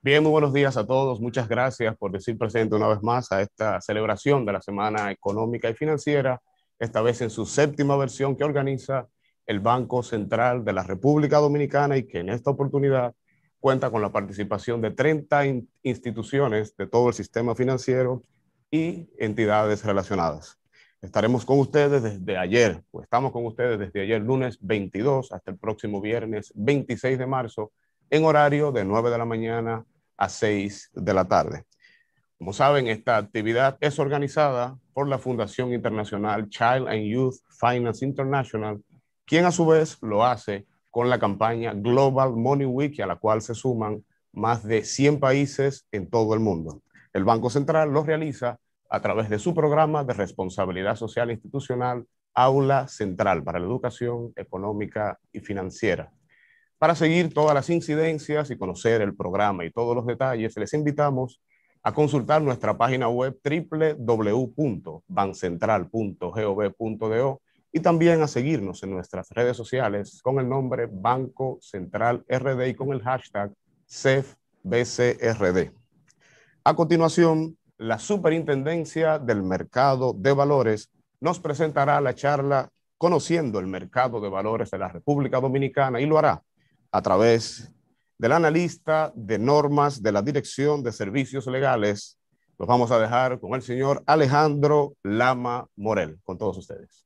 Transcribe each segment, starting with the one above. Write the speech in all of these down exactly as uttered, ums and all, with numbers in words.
Bien, muy buenos días a todos. Muchas gracias por decir presente una vez más a esta celebración de la Semana Económica y Financiera, esta vez en su séptima versión que organiza el Banco Central de la República Dominicana y que en esta oportunidad cuenta con la participación de treinta in- instituciones de todo el sistema financiero y entidades relacionadas. Estaremos con ustedes desde ayer, o estamos con ustedes desde ayer lunes veintidós hasta el próximo viernes veintiséis de marzo en horario de nueve de la mañana a seis de la tarde. Como saben, esta actividad es organizada por la Fundación Internacional Child and Youth Finance International, quien a su vez lo hace con la campaña Global Money Week, a la cual se suman más de cien países en todo el mundo. El Banco Central lo realiza a través de su programa de responsabilidad social institucional Aula Central para la Educación Económica y Financiera. Para seguir todas las incidencias y conocer el programa y todos los detalles, les invitamos a consultar nuestra página web doble u doble u doble u punto bancentral punto gov punto do y también a seguirnos en nuestras redes sociales con el nombre Banco Central R D y con el hashtag C E F B C R D. A continuación, la Superintendencia del Mercado de Valores nos presentará la charla Conociendo el Mercado de Valores de la República Dominicana y lo hará a través del analista de normas de la Dirección de Servicios Legales. Los vamos a dejar con el señor Alejandro Lama Morel, con todos ustedes.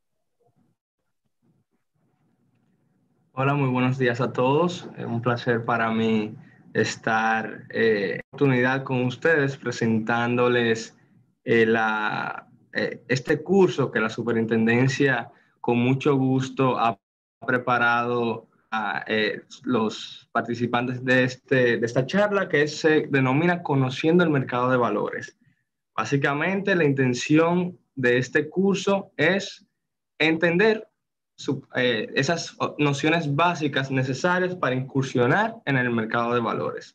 Hola, muy buenos días a todos. Es un placer para mí estar eh, en oportunidad con ustedes presentándoles eh, la, eh, este curso que la Superintendencia con mucho gusto ha preparado a eh, los participantes de, este, de esta charla que se denomina Conociendo el Mercado de Valores. Básicamente, la intención de este curso es entender su, eh, esas nociones básicas necesarias para incursionar en el mercado de valores.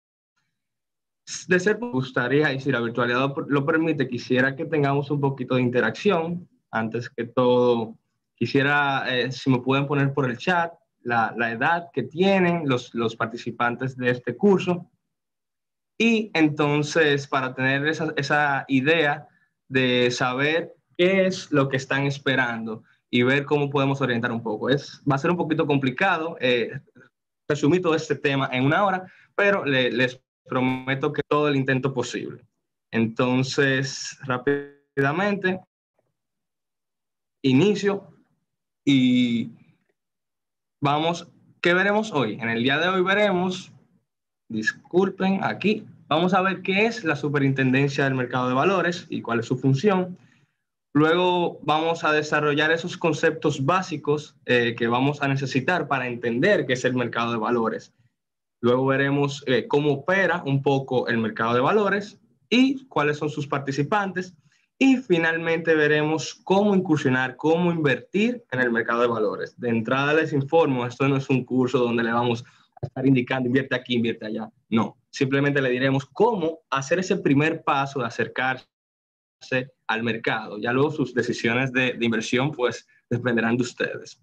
De ser, me gustaría, y si la virtualidad lo permite, quisiera que tengamos un poquito de interacción. Antes que todo, quisiera, eh, si me pueden poner por el chat, la, la edad que tienen los, los participantes de este curso. Y entonces, para tener esa, esa idea de saber qué es lo que están esperando y ver cómo podemos orientar un poco. Es, va a ser un poquito complicado eh, resumir todo este tema en una hora, pero le, les prometo que todo el intento posible. Entonces, rápidamente, inicio y vamos, ¿qué veremos hoy? En el día de hoy veremos, disculpen, aquí, vamos a ver qué es la Superintendencia del Mercado de Valores y cuál es su función. Luego vamos a desarrollar esos conceptos básicos eh, que vamos a necesitar para entender qué es el mercado de valores. Luego veremos eh, cómo opera un poco el mercado de valores y cuáles son sus participantes. Y finalmente veremos cómo incursionar, cómo invertir en el mercado de valores. De entrada les informo, esto no es un curso donde le vamos a estar indicando invierte aquí, invierte allá. No, simplemente le diremos cómo hacer ese primer paso de acercarse al mercado. Ya luego sus decisiones de, de inversión pues dependerán de ustedes.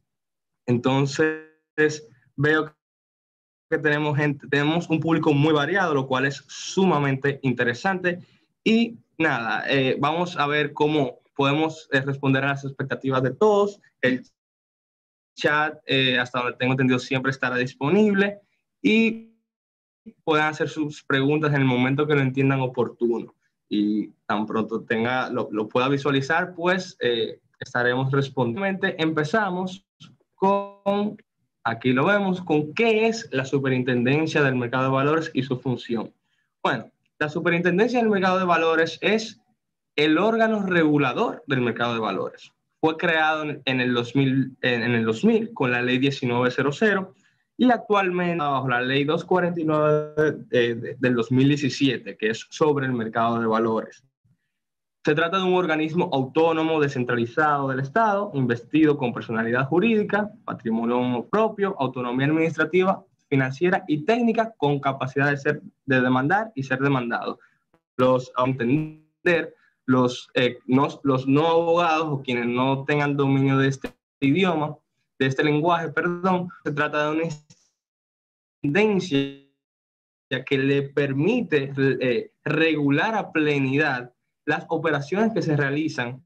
Entonces veo que tenemos, gente, tenemos un público muy variado, lo cual es sumamente interesante. Y nada, eh, vamos a ver cómo podemos eh, responder a las expectativas de todos. El chat, eh, hasta donde tengo entendido, siempre estará disponible y puedan hacer sus preguntas en el momento que lo entiendan oportuno. Y tan pronto tenga, lo, lo pueda visualizar, pues eh, estaremos respondiendo. Empezamos con, aquí lo vemos, con qué es la Superintendencia del Mercado de Valores y su función. Bueno, la Superintendencia del Mercado de Valores es el órgano regulador del mercado de valores. Fue creado en el dos mil, en el dos mil con la ley diecinueve cero cero y actualmente bajo la ley doscientos cuarenta y nueve de, de, del dos mil diecisiete, que es sobre el mercado de valores. Se trata de un organismo autónomo descentralizado del Estado, investido con personalidad jurídica, patrimonio propio, autonomía administrativa, financiera y técnica, con capacidad de, ser, de demandar y ser demandado. Los, a entender, los, eh, no, los no abogados o quienes no tengan dominio de este idioma, de este lenguaje, perdón, se trata de una tendencia que le permite eh, regular a plenidad las operaciones que se realizan.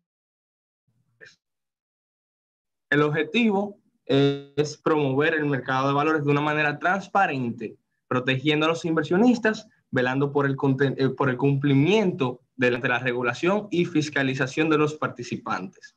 El objetivo es promover el mercado de valores de una manera transparente, protegiendo a los inversionistas, velando por el, por el cumplimiento de la, de la regulación y fiscalización de los participantes.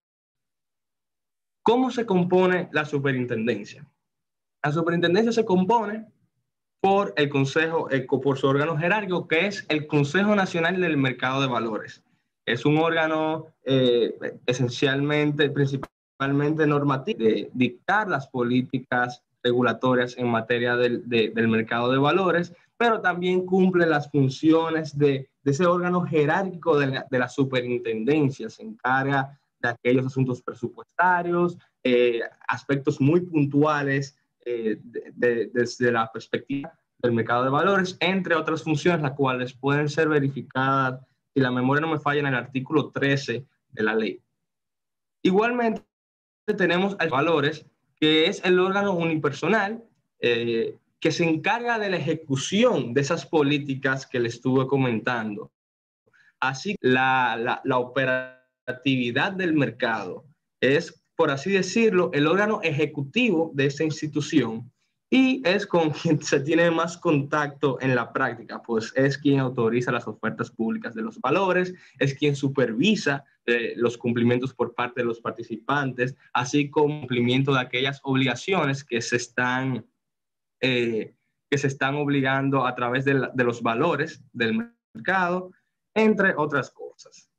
¿Cómo se compone la superintendencia? La superintendencia se compone por el Consejo, eh, por su órgano jerárquico, que es el Consejo Nacional del Mercado de Valores. Es un órgano eh, esencialmente, principalmente normativo, de dictar las políticas regulatorias en materia del, de, del mercado de valores, pero también cumple las funciones de, de ese órgano jerárquico de la, de la superintendencia. Se encarga de aquellos asuntos presupuestarios, eh, aspectos muy puntuales eh, de, de, desde la perspectiva del mercado de valores, entre otras funciones, las cuales pueden ser verificadas, si la memoria no me falla, en el artículo trece de la ley. Igualmente, tenemos a valores, que es el órgano unipersonal eh, que se encarga de la ejecución de esas políticas que le estuve comentando. Así, la, la, la operatividad del mercado es, por así decirlo, el órgano ejecutivo de esta institución y es con quien se tiene más contacto en la práctica, pues es quien autoriza las ofertas públicas de los valores, es quien supervisa eh, los cumplimientos por parte de los participantes, así como cumplimiento de aquellas obligaciones que se están, eh, que se están obligando a través de, la, de los valores del mercado, entre otras cosas.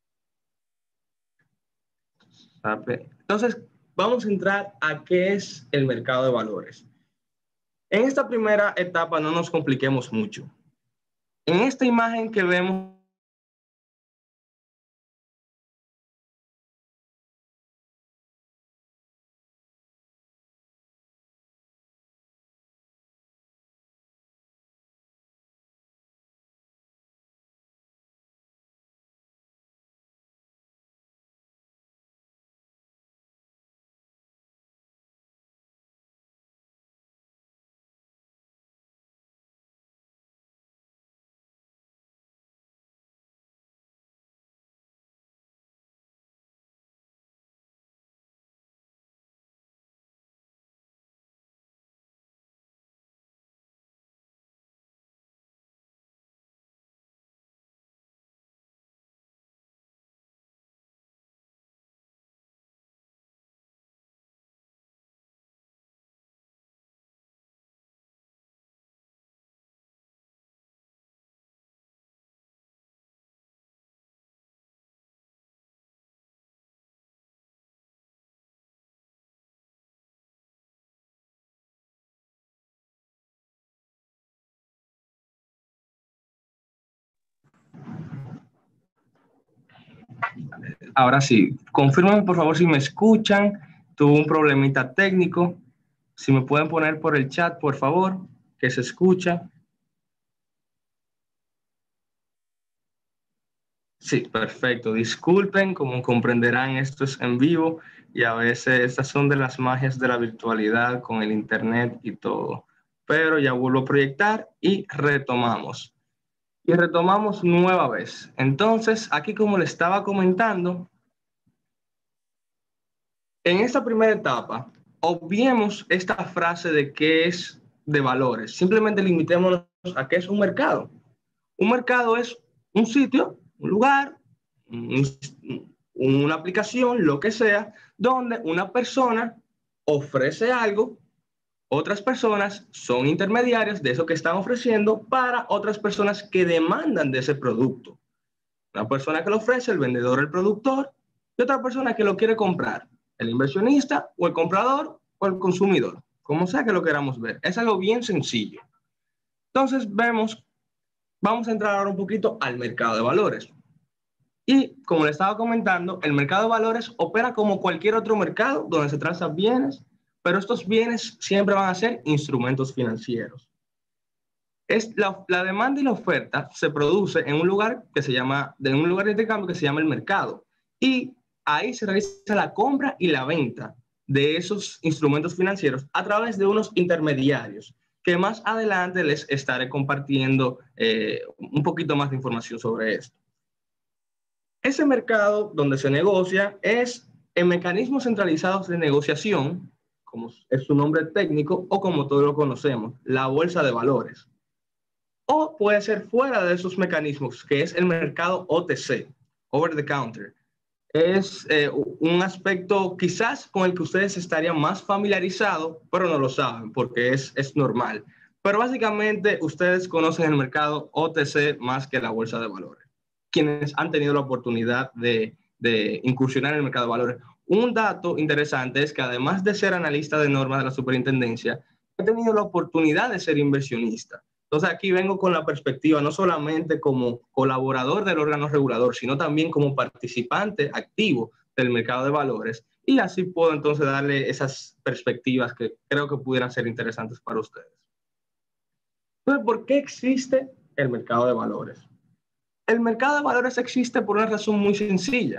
Entonces, vamos a entrar a qué es el mercado de valores. En esta primera etapa no nos compliquemos mucho. En esta imagen que vemos, ahora sí, confírmenme por favor si me escuchan. Tuve un problemita técnico. Si me pueden poner por el chat, por favor, que se escucha. Sí, perfecto. Disculpen, como comprenderán, esto es en vivo y a veces estas son de las magias de la virtualidad con el internet y todo. Pero ya vuelvo a proyectar y retomamos. Y retomamos nueva vez. Entonces, aquí como le estaba comentando, en esta primera etapa, obviemos esta frase de qué es de valores. Simplemente limitémonos a qué es un mercado. Un mercado es un sitio, un lugar, un, una aplicación, lo que sea, donde una persona ofrece algo, otras personas son intermediarias de eso que están ofreciendo para otras personas que demandan de ese producto. Una persona que lo ofrece, el vendedor, el productor, y otra persona que lo quiere comprar, el inversionista o el comprador o el consumidor, como sea que lo queramos ver. Es algo bien sencillo. Entonces vemos, vamos a entrar ahora un poquito al mercado de valores. Y como le estaba comentando, el mercado de valores opera como cualquier otro mercado donde se transan bienes, pero estos bienes siempre van a ser instrumentos financieros. Es la, la demanda y la oferta se produce en un lugar que se llama, en un lugar de intercambio que se llama el mercado. Y ahí se realiza la compra y la venta de esos instrumentos financieros a través de unos intermediarios que más adelante les estaré compartiendo eh, un poquito más de información sobre esto. Ese mercado donde se negocia es en mecanismos centralizados de negociación, como es su nombre técnico, o como todos lo conocemos, la bolsa de valores. O puede ser fuera de esos mecanismos, que es el mercado O T C, over the counter. Es eh, un aspecto quizás con el que ustedes estarían más familiarizados, pero no lo saben porque es, es normal. Pero básicamente ustedes conocen el mercado O T C más que la bolsa de valores. Quienes han tenido la oportunidad de, de incursionar en el mercado de valores. Un dato interesante es que además de ser analista de normas de la superintendencia, he tenido la oportunidad de ser inversionista. Entonces aquí vengo con la perspectiva no solamente como colaborador del órgano regulador, sino también como participante activo del mercado de valores. Y así puedo entonces darle esas perspectivas que creo que pudieran ser interesantes para ustedes. Entonces, ¿por qué existe el mercado de valores? El mercado de valores existe por una razón muy sencilla.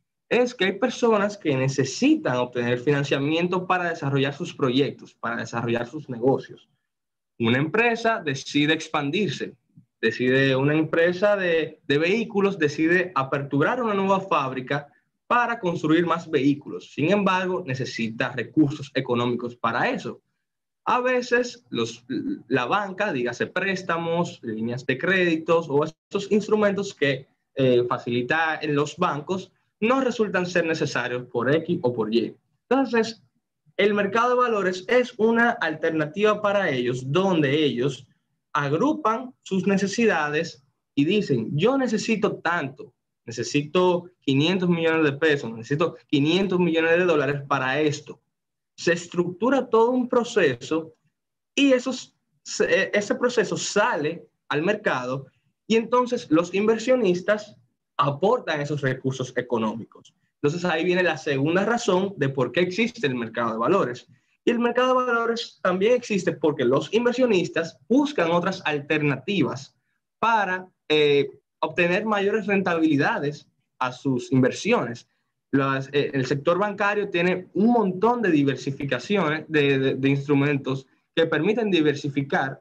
Es que hay personas que necesitan obtener financiamiento para desarrollar sus proyectos, para desarrollar sus negocios. Una empresa decide expandirse, decide una empresa de, de vehículos, decide aperturar una nueva fábrica para construir más vehículos. Sin embargo, necesita recursos económicos para eso. A veces los, la banca, dígase préstamos, líneas de créditos o estos instrumentos que eh, facilitan los bancos, no resultan ser necesarios por X o por Y. Entonces, el mercado de valores es una alternativa para ellos, donde ellos agrupan sus necesidades y dicen, yo necesito tanto, necesito quinientos millones de pesos, necesito quinientos millones de dólares para esto. Se estructura todo un proceso y esos, ese proceso sale al mercado y entonces los inversionistas aportan esos recursos económicos. Entonces ahí viene la segunda razón de por qué existe el mercado de valores. Y el mercado de valores también existe porque los inversionistas buscan otras alternativas para eh, obtener mayores rentabilidades a sus inversiones. Las, eh, el sector bancario tiene un montón de diversificaciones de, de, de instrumentos que permiten diversificar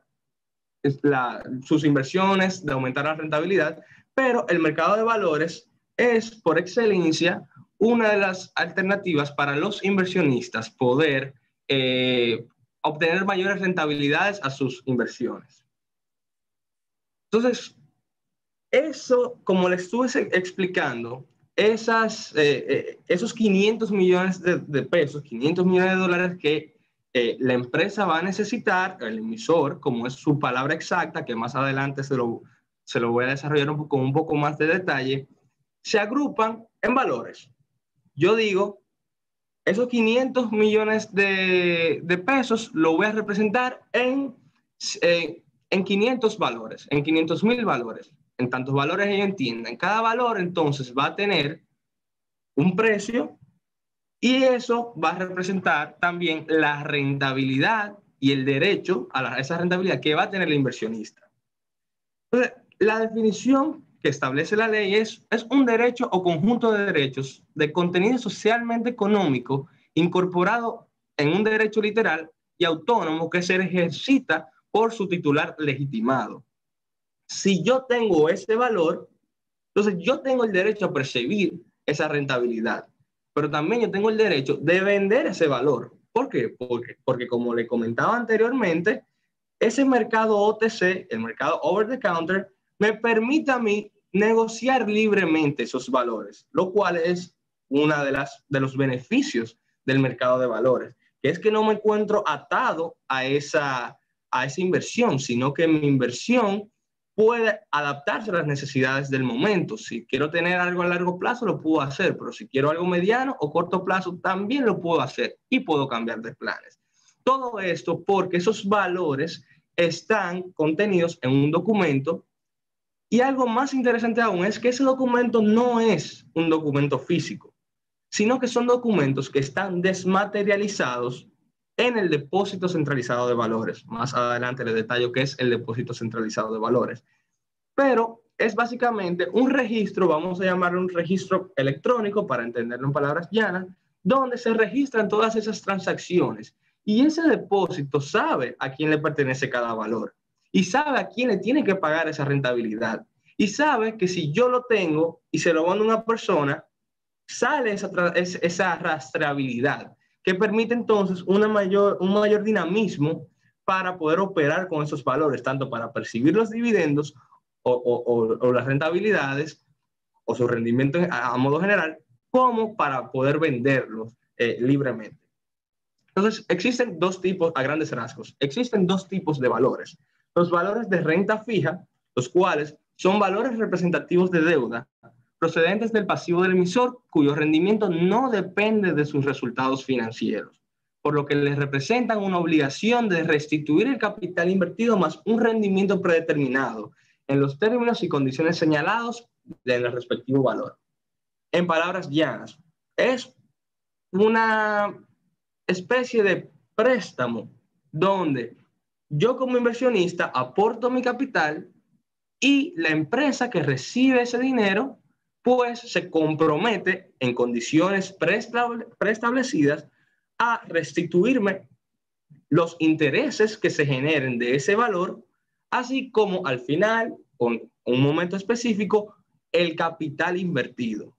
la, sus inversiones, de aumentar la rentabilidad, pero el mercado de valores es por excelencia una de las alternativas para los inversionistas poder eh, obtener mayores rentabilidades a sus inversiones. Entonces, eso, como les estuve explicando, esas, eh, eh, esos quinientos millones de, de pesos, quinientos millones de dólares que eh, la empresa va a necesitar, el emisor, como es su palabra exacta, que más adelante se lo, se lo voy a desarrollar un poco, con un poco más de detalle, se agrupan en valores. Yo digo, esos quinientos millones de, de pesos lo voy a representar en, eh, en quinientos valores, en quinientos mil valores. En tantos valores ellos entiendan. Cada valor entonces va a tener un precio y eso va a representar también la rentabilidad y el derecho a, la, a esa rentabilidad que va a tener el inversionista. Entonces, la definición que establece la ley es, es un derecho o conjunto de derechos de contenido socialmente económico incorporado en un derecho literal y autónomo que se ejercita por su titular legitimado. Si yo tengo ese valor, entonces yo tengo el derecho a percibir esa rentabilidad, pero también yo tengo el derecho de vender ese valor. ¿Por qué? Porque, porque como le comentaba anteriormente, ese mercado O T C, el mercado over the counter, me permite a mí negociar libremente esos valores, lo cual es uno de, las, de los beneficios del mercado de valores, que es que no me encuentro atado a esa, a esa inversión, sino que mi inversión puede adaptarse a las necesidades del momento. Si quiero tener algo a largo plazo, lo puedo hacer, pero si quiero algo mediano o corto plazo, también lo puedo hacer y puedo cambiar de planes. Todo esto porque esos valores están contenidos en un documento y algo más interesante aún es que ese documento no es un documento físico, sino que son documentos que están desmaterializados en el depósito centralizado de valores. Más adelante les detallo qué es el depósito centralizado de valores. Pero es básicamente un registro, vamos a llamarlo un registro electrónico para entenderlo en palabras llanas, donde se registran todas esas transacciones Y ese depósito sabe a quién le pertenece cada valor y sabe a quién le tiene que pagar esa rentabilidad. Y sabe que si yo lo tengo y se lo mando a una persona, sale esa, esa rastreabilidad que permite entonces una mayor, un mayor dinamismo para poder operar con esos valores, tanto para percibir los dividendos o, o, o, o las rentabilidades o su rendimiento a, a modo general, como para poder venderlos eh, libremente. Entonces, existen dos tipos, a grandes rasgos, existen dos tipos de valores. Los valores de renta fija, los cuales son valores representativos de deuda procedentes del pasivo del emisor, cuyo rendimiento no depende de sus resultados financieros, por lo que les representan una obligación de restituir el capital invertido más un rendimiento predeterminado en los términos y condiciones señalados del respectivo valor. En palabras llanas, es una especie de préstamo donde yo como inversionista aporto mi capital y la empresa que recibe ese dinero pues se compromete en condiciones preestablecidas a restituirme los intereses que se generen de ese valor, así como al final, con un momento específico, el capital invertido.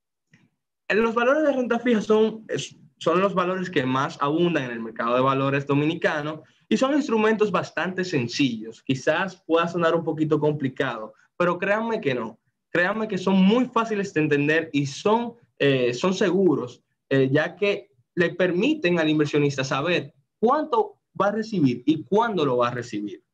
Los valores de renta fija son, son los valores que más abundan en el mercado de valores dominicano y son instrumentos bastante sencillos. Quizás pueda sonar un poquito complicado, pero créanme que no. Créanme que son muy fáciles de entender y son, eh, son seguros, eh, ya que le permiten al inversionista saber cuánto va a recibir y cuándo lo va a recibir.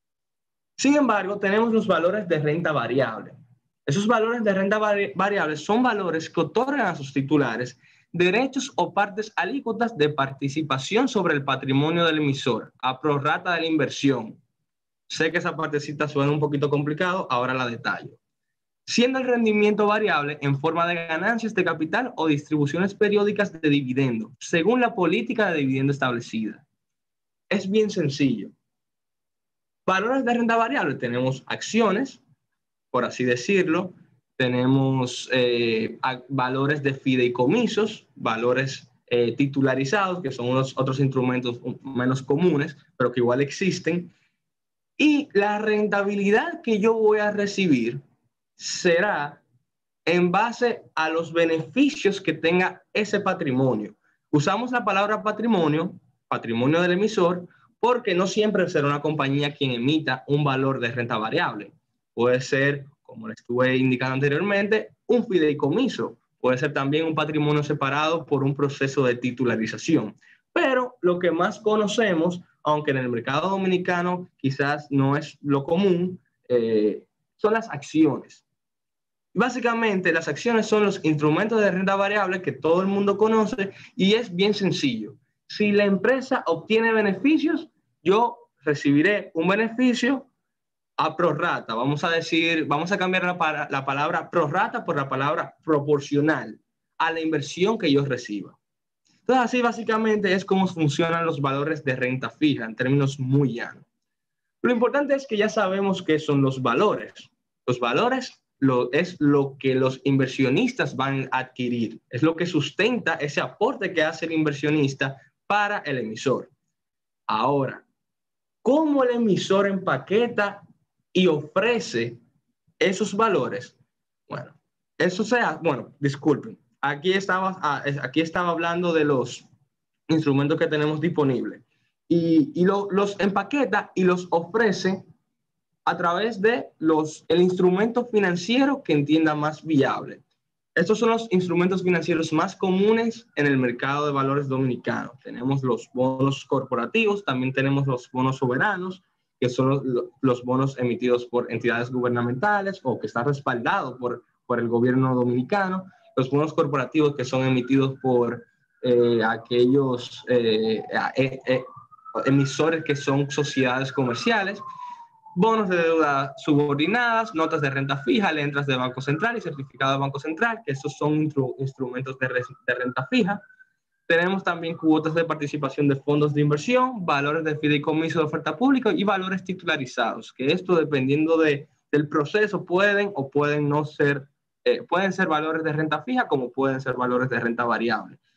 Sin embargo, tenemos los valores de renta variable. Esos valores de renta vari variable son valores que otorgan a sus titulares derechos o partes alícuotas de participación sobre el patrimonio del emisor, a prorrata de la inversión. Sé que esa partecita suena un poquito complicado, ahora la detallo. Siendo el rendimiento variable en forma de ganancias de capital o distribuciones periódicas de dividendo, según la política de dividendo establecida. Es bien sencillo. Valores de renta variable, tenemos acciones, por así decirlo, tenemos eh, valores de fideicomisos, valores eh, titularizados, que son unos otros instrumentos menos comunes, pero que igual existen, y la rentabilidad que yo voy a recibir será en base a los beneficios que tenga ese patrimonio. Usamos la palabra patrimonio, patrimonio del emisor, porque no siempre será una compañía quien emita un valor de renta variable. Puede ser, como le estuve indicando anteriormente, un fideicomiso. Puede ser también un patrimonio separado por un proceso de titularización. Pero lo que más conocemos, aunque en el mercado dominicano quizás no es lo común, eh, son las acciones. Básicamente, las acciones son los instrumentos de renta variable que todo el mundo conoce y es bien sencillo. Si la empresa obtiene beneficios, yo recibiré un beneficio a prorrata. Vamos a decir, vamos a cambiar la, la palabra prorrata por la palabra proporcional a la inversión que yo reciba. Entonces, así básicamente es como funcionan los valores de renta fija en términos muy llanos. Lo importante es que ya sabemos qué son los valores. Los valores lo, es lo que los inversionistas van a adquirir, es lo que sustenta ese aporte que hace el inversionista para el emisor. Ahora, ¿cómo el emisor empaqueta y ofrece esos valores? Bueno, eso sea, bueno, disculpen, aquí estaba, aquí estaba hablando de los instrumentos que tenemos disponibles y, y lo, los empaqueta y los ofrece a través de los, el instrumento financiero que entienda más viable. Estos son los instrumentos financieros más comunes en el mercado de valores dominicano. Tenemos los bonos corporativos, también tenemos los bonos soberanos, que son los, los bonos emitidos por entidades gubernamentales o que están respaldados por, por el gobierno dominicano. Los bonos corporativos que son emitidos por eh, aquellos eh, eh, eh, emisores que son sociedades comerciales. Bonos de deuda subordinadas, notas de renta fija, letras de Banco Central y certificado de Banco Central, que esos son instru instrumentos de, de renta fija. Tenemos también cuotas de participación de fondos de inversión, valores de fideicomiso de oferta pública y valores titularizados, que esto dependiendo de, del proceso pueden o pueden no ser, eh, pueden ser valores de renta fija como pueden ser valores de renta variable.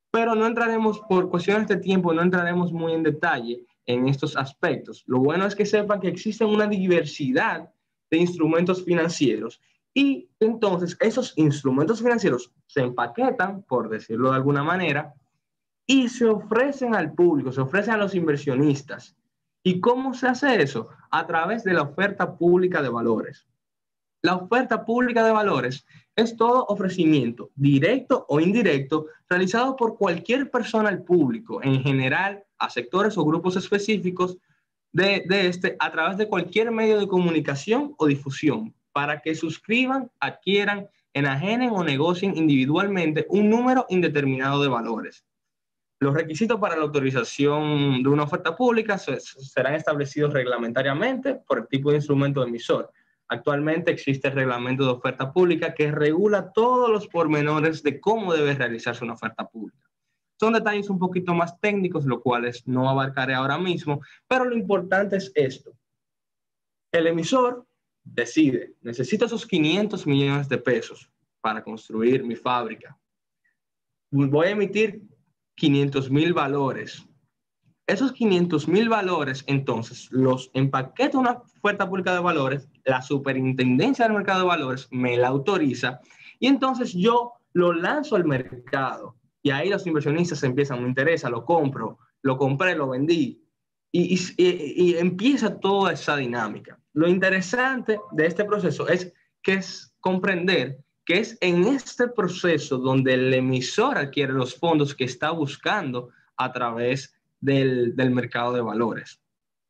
Pero no entraremos, por cuestiones de tiempo, no entraremos muy en detalle en estos aspectos. Lo bueno es que sepan que existe una diversidad de instrumentos financieros y entonces esos instrumentos financieros se empaquetan, por decirlo de alguna manera, y se ofrecen al público, se ofrecen a los inversionistas. ¿Y cómo se hace eso? A través de la oferta pública de valores. La oferta pública de valores es todo ofrecimiento, directo o indirecto, realizado por cualquier persona al público, en general a sectores o grupos específicos de, de este, a través de cualquier medio de comunicación o difusión, para que suscriban, adquieran, enajenen o negocien individualmente un número indeterminado de valores. Los requisitos para la autorización de una oferta pública serán establecidos reglamentariamente por el tipo de instrumento emisor. Actualmente existe el reglamento de oferta pública que regula todos los pormenores de cómo debe realizarse una oferta pública. Son detalles un poquito más técnicos, los cuales no abarcaré ahora mismo, pero lo importante es esto. El emisor decide, necesito esos quinientos millones de pesos para construir mi fábrica. Voy a emitir quinientos mil valores. Esos quinientos mil valores, entonces, los empaqueta una oferta pública de valores, la Superintendencia del Mercado de Valores me la autoriza y entonces yo lo lanzo al mercado y ahí los inversionistas empiezan, me interesa, lo compro, lo compré, lo vendí y, y, y empieza toda esa dinámica. Lo interesante de este proceso es que es comprender que es en este proceso donde el emisor adquiere los fondos que está buscando a través del, del mercado de valores.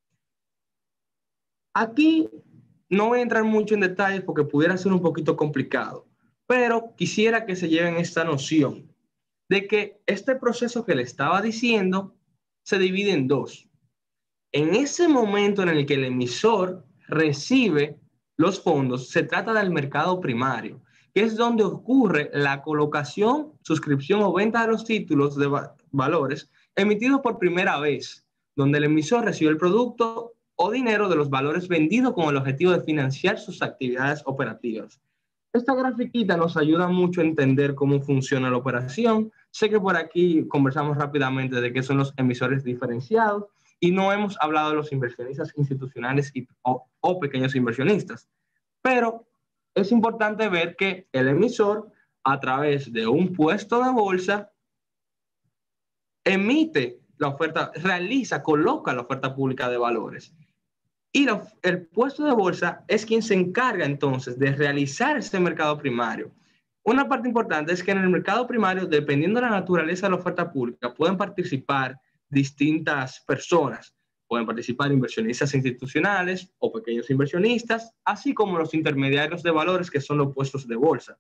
Aquí no voy a entrar mucho en detalles porque pudiera ser un poquito complicado, pero quisiera que se lleven esta noción de que este proceso que le estaba diciendo se divide en dos. En ese momento en el que el emisor recibe los fondos, se trata del mercado primario, que es donde ocurre la colocación, suscripción o venta de los títulos de va valores emitidos por primera vez, donde el emisor recibe el producto o dinero de los valores vendidos con el objetivo de financiar sus actividades operativas. Esta grafiquita nos ayuda mucho a entender cómo funciona la operación. Sé que por aquí conversamos rápidamente de qué son los emisores diferenciados y no hemos hablado de los inversionistas institucionales y, o, o pequeños inversionistas. Pero es importante ver que el emisor, a través de un puesto de bolsa, emite la oferta, realiza, coloca la oferta pública de valores. Y lo, el puesto de bolsa es quien se encarga entonces de realizar ese mercado primario. Una parte importante es que en el mercado primario, dependiendo de la naturaleza de la oferta pública, pueden participar distintas personas. Pueden participar inversionistas institucionales o pequeños inversionistas, así como los intermediarios de valores, que son los puestos de bolsa.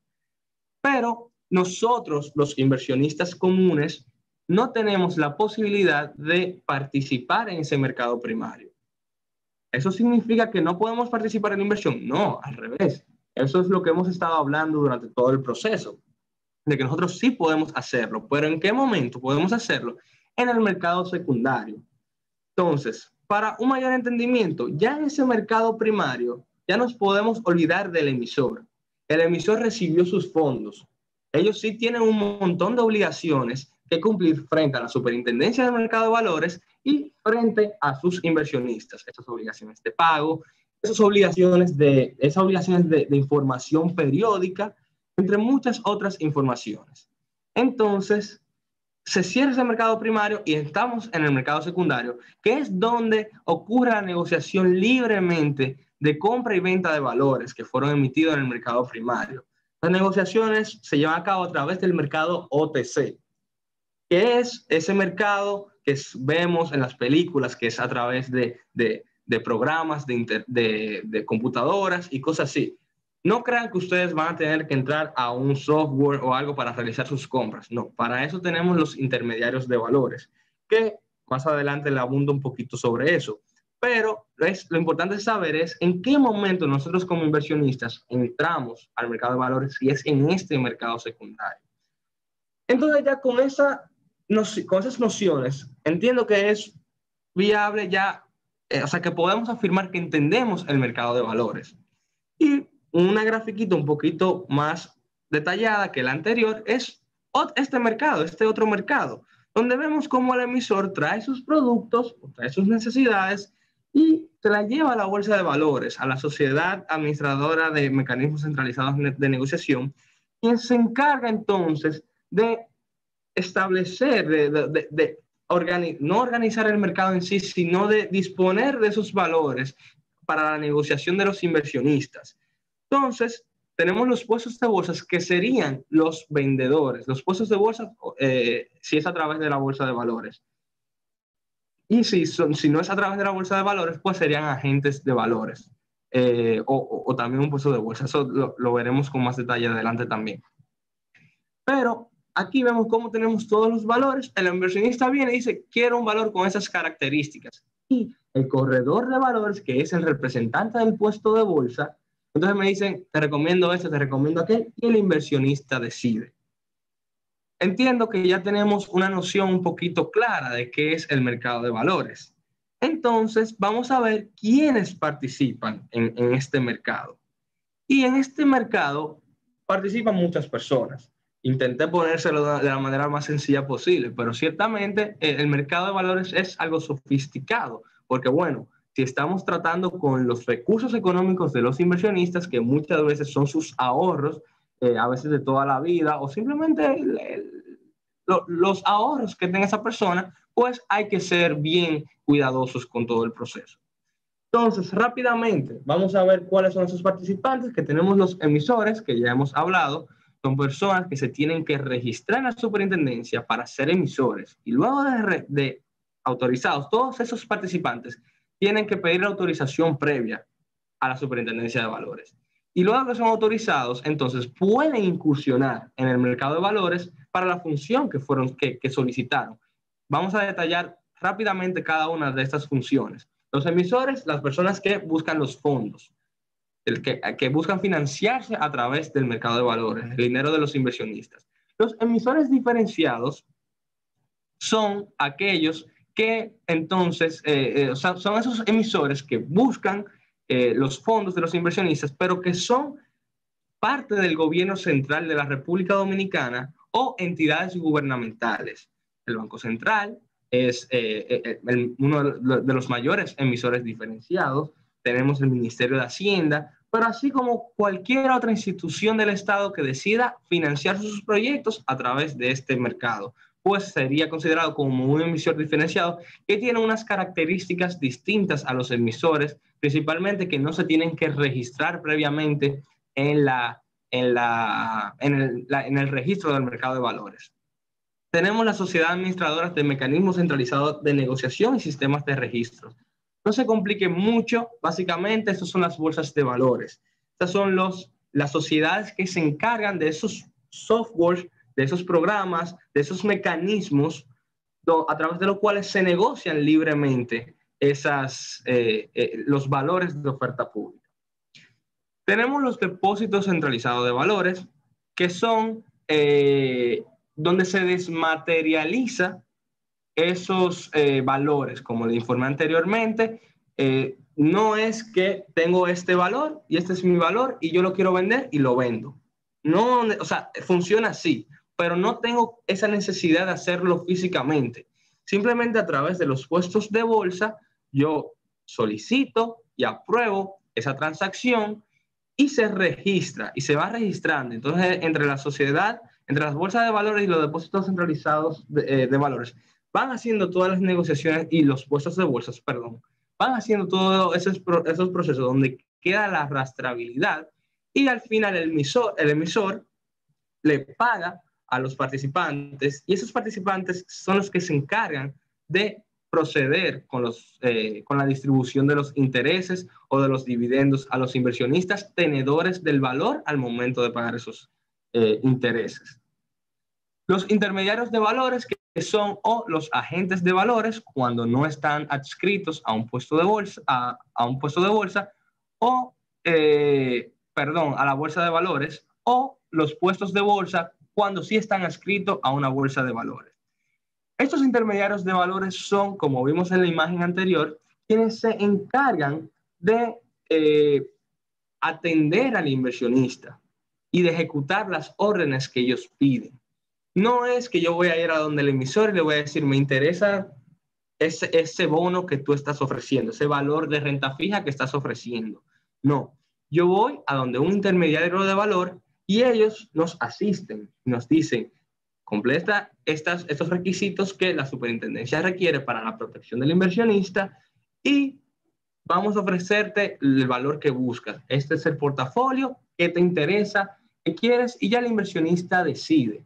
Pero nosotros, los inversionistas comunes, no tenemos la posibilidad de participar en ese mercado primario. ¿Eso significa que no podemos participar en la inversión? No, al revés. Eso es lo que hemos estado hablando durante todo el proceso, de que nosotros sí podemos hacerlo, pero ¿en qué momento podemos hacerlo? En el mercado secundario. Entonces, para un mayor entendimiento, ya en ese mercado primario, ya nos podemos olvidar del emisor. El emisor recibió sus fondos. Ellos sí tienen un montón de obligaciones que cumplir frente a la Superintendencia del Mercado de Valores y frente a sus inversionistas. Esas obligaciones de pago, esas obligaciones de, esas obligaciones de, de información periódica, entre muchas otras informaciones. Entonces, se cierra ese mercado primario y estamos en el mercado secundario, que es donde ocurre la negociación libremente de compra y venta de valores que fueron emitidos en el mercado primario. Las negociaciones se llevan a cabo a través del mercado O T C, que es ese mercado que vemos en las películas, que es a través de, de, de programas, de, inter, de, de computadoras y cosas así. No crean que ustedes van a tener que entrar a un software o algo para realizar sus compras. No, para eso tenemos los intermediarios de valores, que más adelante le abundo un poquito sobre eso. Pero es, lo importante saber es en qué momento nosotros como inversionistas entramos al mercado de valores y es en este mercado secundario. Entonces ya con, esa, con esas nociones entiendo que es viable ya, eh, o sea que podemos afirmar que entendemos el mercado de valores. Y una grafiquita un poquito más detallada que la anterior es este mercado, este otro mercado, donde vemos cómo el emisor trae sus productos, trae sus necesidades y se la lleva a la bolsa de valores, a la sociedad administradora de mecanismos centralizados de negociación, quien se encarga entonces de establecer, de, de, de, de organi no organizar el mercado en sí, sino de disponer de esos valores para la negociación de los inversionistas. Entonces, tenemos los puestos de bolsas que serían los vendedores, los puestos de bolsa, eh, si es a través de la bolsa de valores. Y si, son, si no es a través de la bolsa de valores, pues serían agentes de valores eh, o, o, o también un puesto de bolsa. Eso lo, lo veremos con más detalle adelante también. Pero aquí vemos cómo tenemos todos los valores. El inversionista viene y dice, quiero un valor con esas características. Y el corredor de valores, que es el representante del puesto de bolsa, entonces me dicen, te recomiendo este, te recomiendo aquel, y el inversionista decide. Entiendo que ya tenemos una noción un poquito clara de qué es el mercado de valores. Entonces, vamos a ver quiénes participan en, en este mercado. Y en este mercado participan muchas personas. Intenté ponérselo de la manera más sencilla posible, pero ciertamente el mercado de valores es algo sofisticado, porque bueno, si estamos tratando con los recursos económicos de los inversionistas, que muchas veces son sus ahorros, eh, a veces de toda la vida, o simplemente el, el, lo, los ahorros que tenga esa persona, pues hay que ser bien cuidadosos con todo el proceso. Entonces, rápidamente, vamos a ver cuáles son esos participantes, que tenemos los emisores, que ya hemos hablado, son personas que se tienen que registrar en la superintendencia para ser emisores. Y luego de, de autorizados, todos esos participantes tienen que pedir autorización previa a la superintendencia de valores. Y luego que son autorizados, entonces pueden incursionar en el mercado de valores para la función que, fueron, que, que solicitaron. Vamos a detallar rápidamente cada una de estas funciones. Los emisores, las personas que buscan los fondos, el que, que buscan financiarse a través del mercado de valores, el dinero de los inversionistas. Los emisores diferenciados son aquellos que entonces, eh, eh, o sea, son esos emisores que buscan eh, los fondos de los inversionistas, pero que son parte del gobierno central de la República Dominicana o entidades gubernamentales. El Banco Central es eh, el, uno de los mayores emisores diferenciados. Tenemos el Ministerio de Hacienda, pero así como cualquier otra institución del Estado que decida financiar sus proyectos a través de este mercado, pues sería considerado como un emisor diferenciado que tiene unas características distintas a los emisores, principalmente que no se tienen que registrar previamente en, la, en, la, en, el, la, en el registro del mercado de valores. Tenemos la sociedad administradora de mecanismos centralizados de negociación y sistemas de registro. No se complique mucho, básicamente estas son las bolsas de valores. Estas son los, las sociedades que se encargan de esos softwares, de esos programas, de esos mecanismos do, a través de los cuales se negocian libremente esas, eh, eh, los valores de oferta pública. Tenemos los depósitos centralizados de valores, que son eh, donde se desmaterializa esos eh, valores, como le informé anteriormente. Eh, no es que tengo este valor y este es mi valor y yo lo quiero vender y lo vendo. No, o sea, funciona así, pero no tengo esa necesidad de hacerlo físicamente. Simplemente a través de los puestos de bolsa, yo solicito y apruebo esa transacción y se registra y se va registrando. Entonces, entre la sociedad, entre las bolsas de valores y los depósitos centralizados de, eh, de valores, van haciendo todas las negociaciones y los puestos de bolsas, perdón, van haciendo todos esos, esos procesos donde queda la rastreabilidad y al final el emisor, el emisor le paga a los participantes y esos participantes son los que se encargan de proceder con, los, eh, con la distribución de los intereses o de los dividendos a los inversionistas tenedores del valor al momento de pagar esos eh, intereses. Los intermediarios de valores, que son o los agentes de valores cuando no están adscritos a un puesto de bolsa, a, a un puesto de bolsa o, eh, perdón, a la bolsa de valores, o los puestos de bolsa cuando sí están adscritos a una bolsa de valores. Estos intermediarios de valores son, como vimos en la imagen anterior, quienes se encargan de eh, atender al inversionista y de ejecutar las órdenes que ellos piden. no es que yo voy a ir a donde el emisor y le voy a decir, me interesa ese, ese bono que tú estás ofreciendo, ese valor de renta fija que estás ofreciendo. No, yo voy a donde un intermediario de valor y ellos nos asisten, nos dicen, completa estas, estos requisitos que la superintendencia requiere para la protección del inversionista y vamos a ofrecerte el valor que buscas. Este es el portafolio, qué te interesa, qué quieres, y ya el inversionista decide.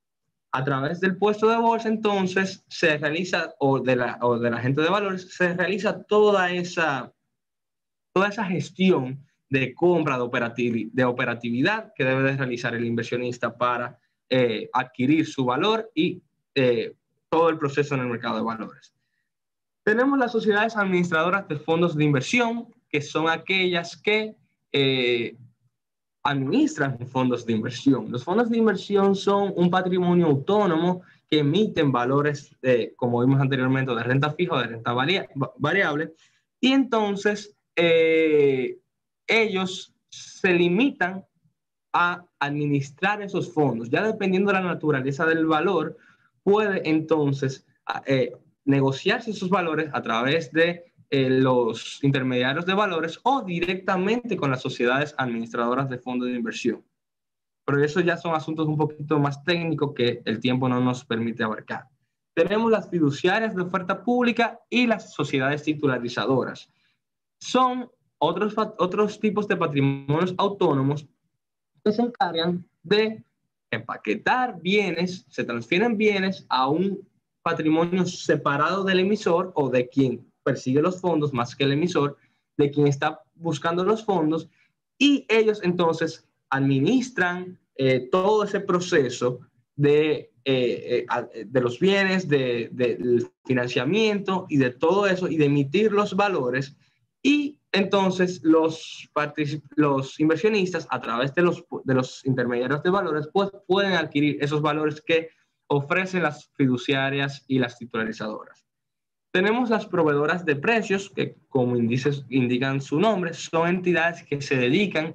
A través del puesto de bolsa, entonces, se realiza, o de la, o de la gente de valores, se realiza toda esa, toda esa gestión de compra, de, operativ de operatividad que debe de realizar el inversionista para eh, adquirir su valor y eh, todo el proceso en el mercado de valores. Tenemos las sociedades administradoras de fondos de inversión, que son aquellas que eh, administran fondos de inversión. Los fondos de inversión son un patrimonio autónomo que emiten valores, de, como vimos anteriormente, de renta fija o de renta variable, y entonces eh, ellos se limitan a administrar esos fondos. Ya dependiendo de la naturaleza del valor, puede entonces eh, negociarse esos valores a través de eh, los intermediarios de valores o directamente con las sociedades administradoras de fondos de inversión. Pero eso ya son asuntos un poquito más técnicos que el tiempo no nos permite abarcar. Tenemos las fiduciarias de oferta pública y las sociedades titularizadoras. Son otros, otros tipos de patrimonios autónomos que se encargan de empaquetar bienes, se transfieren bienes a un patrimonio separado del emisor o de quien persigue los fondos más que el emisor, de quien está buscando los fondos, y ellos entonces administran eh, todo ese proceso de, eh, eh, de los bienes, de, de, del financiamiento y de todo eso, y de emitir los valores. Y entonces los, los inversionistas, a través de los, de los intermediarios de valores, pues pueden adquirir esos valores que ofrecen las fiduciarias y las titularizadoras. Tenemos las proveedoras de precios, que como índices indican su nombre, son entidades que se dedican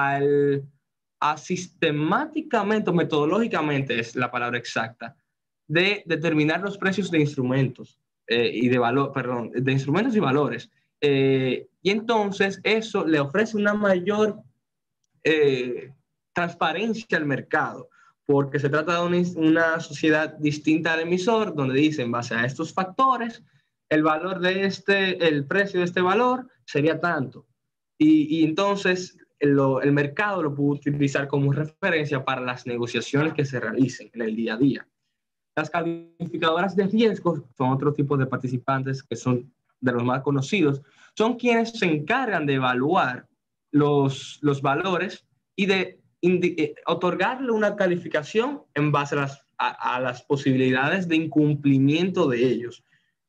al, a sistemáticamente o metodológicamente, es la palabra exacta, de determinar los precios de instrumentos eh, y de valor, perdón, de instrumentos y valores. Eh, y entonces eso le ofrece una mayor eh, transparencia al mercado, porque se trata de una, una sociedad distinta al emisor, donde dice, en base a estos factores, el valor de este, el precio de este valor sería tanto. Y, y entonces lo, el mercado lo puede utilizar como referencia para las negociaciones que se realicen en el día a día. Las calificadoras de riesgo son otro tipo de participantes que son de los más conocidos, son quienes se encargan de evaluar los, los valores y de eh, otorgarle una calificación en base a las, a, a las posibilidades de incumplimiento de ellos.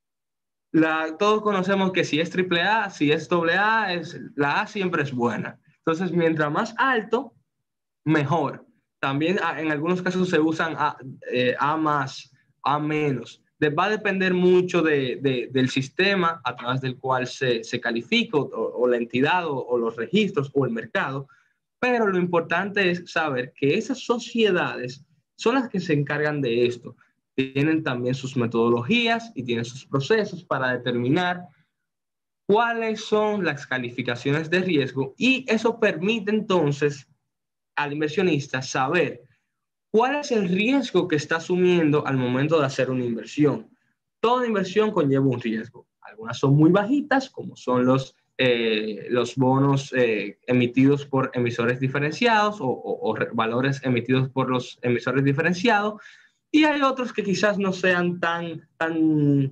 La, todos conocemos que si es triple A, si es doble A, es, la A siempre es buena. Entonces, mientras más alto, mejor. También en algunos casos se usan A, eh, A más, A menos. Va a depender mucho de, de, del sistema a través del cual se, se califica o, o la entidad o, o los registros o el mercado, pero lo importante es saber que esas sociedades son las que se encargan de esto. Tienen también sus metodologías y tienen sus procesos para determinar cuáles son las calificaciones de riesgo y eso permite entonces al inversionista saber cuál es el riesgo que está asumiendo al momento de hacer una inversión. Toda inversión conlleva un riesgo. Algunas son muy bajitas, como son los, eh, los bonos eh, emitidos por emisores diferenciados o, o, o valores emitidos por los emisores diferenciados. Y hay otros que quizás no sean tan, tan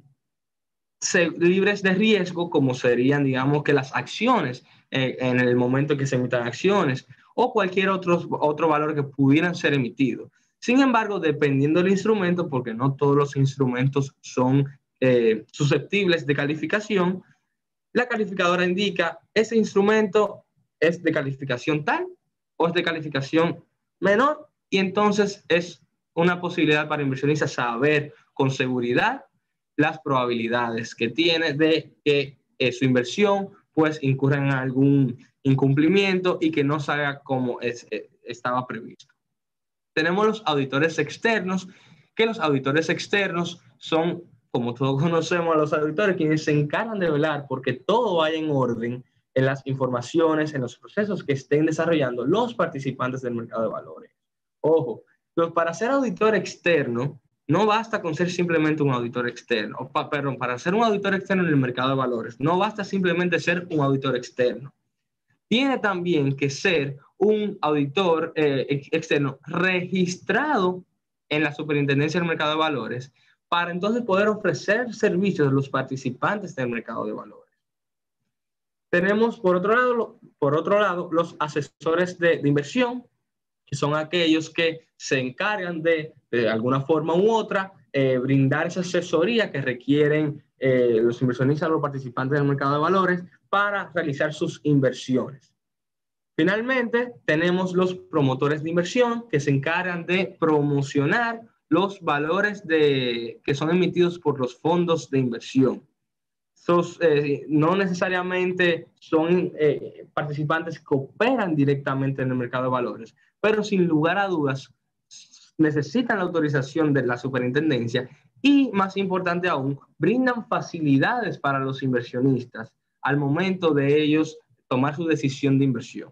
libres de riesgo como serían, digamos, que las acciones eh, en el momento que se emitan acciones o cualquier otro, otro valor que pudieran ser emitido. Sin embargo, dependiendo del instrumento, porque no todos los instrumentos son eh, susceptibles de calificación, la calificadora indica ese instrumento es de calificación tal o es de calificación menor y entonces es una posibilidad para inversionistas saber con seguridad las probabilidades que tiene de que eh, su inversión pues incurra en algún incumplimiento y que no salga como es, eh, estaba previsto. Tenemos los auditores externos, que los auditores externos son, como todos conocemos a los auditores, quienes se encargan de velar porque todo vaya en orden en las informaciones, en los procesos que estén desarrollando los participantes del mercado de valores. Ojo, pero para ser auditor externo, no basta con ser simplemente un auditor externo, o pa, perdón, para ser un auditor externo en el mercado de valores, no basta simplemente ser un auditor externo. Tiene también que ser un auditor eh, externo registrado en la Superintendencia del Mercado de Valores para entonces poder ofrecer servicios a los participantes del mercado de valores. Tenemos, por otro lado, por otro lado los asesores de, de inversión, que son aquellos que se encargan de, de alguna forma u otra, eh, brindar esa asesoría que requieren eh, los inversionistas, los participantes del mercado de valores para realizar sus inversiones. Finalmente, tenemos los promotores de inversión que se encargan de promocionar los valores de, que son emitidos por los fondos de inversión. Esos, eh, no necesariamente son eh, participantes que operan directamente en el mercado de valores, pero sin lugar a dudas necesitan la autorización de la superintendencia y, más importante aún, brindan facilidades para los inversionistas al momento de ellos tomar su decisión de inversión.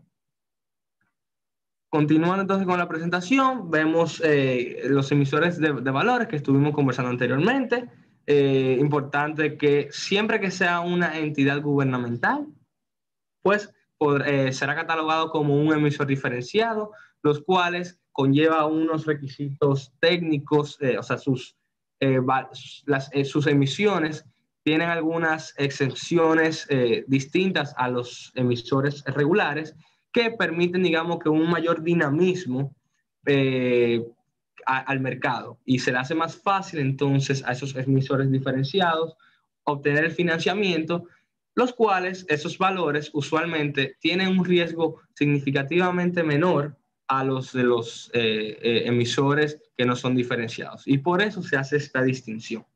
Continuando entonces con la presentación, vemos eh, los emisores de, de valores que estuvimos conversando anteriormente. Eh, importante que siempre que sea una entidad gubernamental, pues por, eh, será catalogado como un emisor diferenciado, los cuales conlleva unos requisitos técnicos, eh, o sea, sus, eh, las, eh, sus emisiones tienen algunas excepciones eh, distintas a los emisores regulares que permiten, digamos, que un mayor dinamismo eh, a, al mercado y se le hace más fácil entonces a esos emisores diferenciados obtener el financiamiento, los cuales esos valores usualmente tienen un riesgo significativamente menor a los de los eh, eh, emisores que no son diferenciados. Y por eso se hace esta distinción.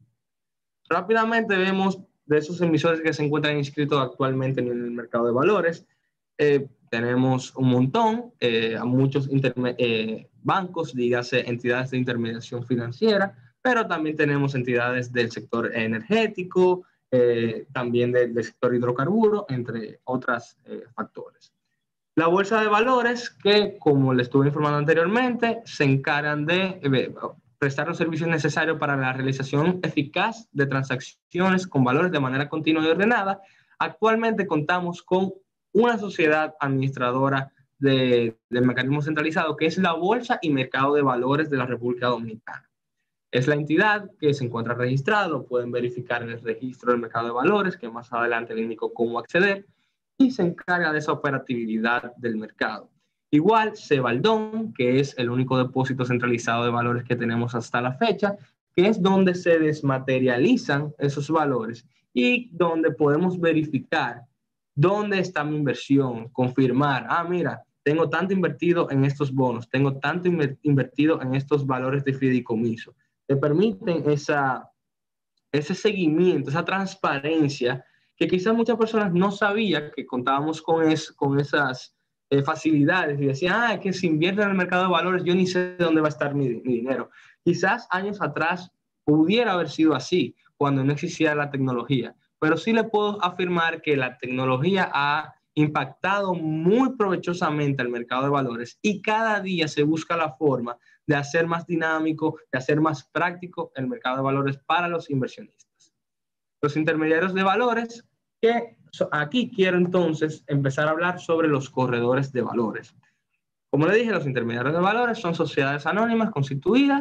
Rápidamente vemos de esos emisores que se encuentran inscritos actualmente en el mercado de valores. Eh, tenemos un montón, eh, a muchos eh, bancos, dígase entidades de intermediación financiera, pero también tenemos entidades del sector energético, eh, también del, del sector hidrocarburo, entre otros eh, factores. La bolsa de valores, que como les estuve informando anteriormente, se encargan de eh, prestar los servicios necesarios para la realización eficaz de transacciones con valores de manera continua y ordenada. Actualmente contamos con una sociedad administradora de, del mecanismo centralizado, que es la Bolsa y Mercado de Valores de la República Dominicana. Es la entidad que se encuentra registrada, lo pueden verificar en el registro del mercado de valores, que más adelante les indico cómo acceder, y se encarga de esa operatividad del mercado. Igual, Cebaldón, que es el único depósito centralizado de valores que tenemos hasta la fecha, que es donde se desmaterializan esos valores y donde podemos verificar dónde está mi inversión, confirmar, ah, mira, tengo tanto invertido en estos bonos, tengo tanto invertido en estos valores de fideicomiso. Te permiten esa, ese seguimiento, esa transparencia que quizás muchas personas no sabían que contábamos con, es, con esas eh, facilidades y decían, ah, es que si invierto en el mercado de valores, yo ni sé dónde va a estar mi, mi dinero. Quizás años atrás pudiera haber sido así, cuando no existía la tecnología, pero sí le puedo afirmar que la tecnología ha impactado muy provechosamente al mercado de valores y cada día se busca la forma de hacer más dinámico, de hacer más práctico el mercado de valores para los inversionistas. Los intermediarios de valores, que aquí quiero entonces empezar a hablar sobre los corredores de valores. Como le dije, los intermediarios de valores son sociedades anónimas constituidas